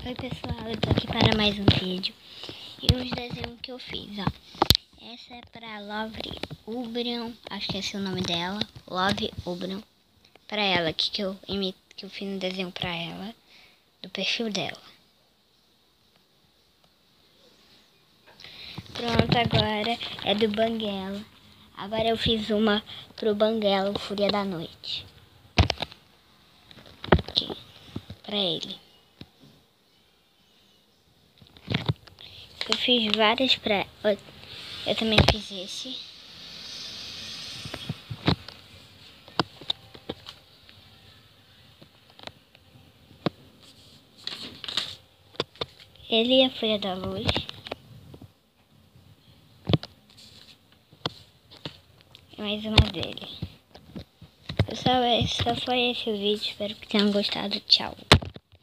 Oi pessoal, eu tô aqui para mais um vídeo e uns desenhos que eu fiz, ó. Essa é pra Love Ubrion, acho que esse é o nome dela, Love Ubrion. Pra ela, que eu fiz um desenho pra ela, do perfil dela. Pronto, agora é do Banguela. Agora eu fiz uma pro Banguela, o Fúria da Noite. Aqui, pra ele. Eu fiz várias pra... Eu também fiz esse. Ele e a Folha da Luz. E mais uma dele. Pessoal, só foi esse o vídeo. Espero que tenham gostado. Tchau.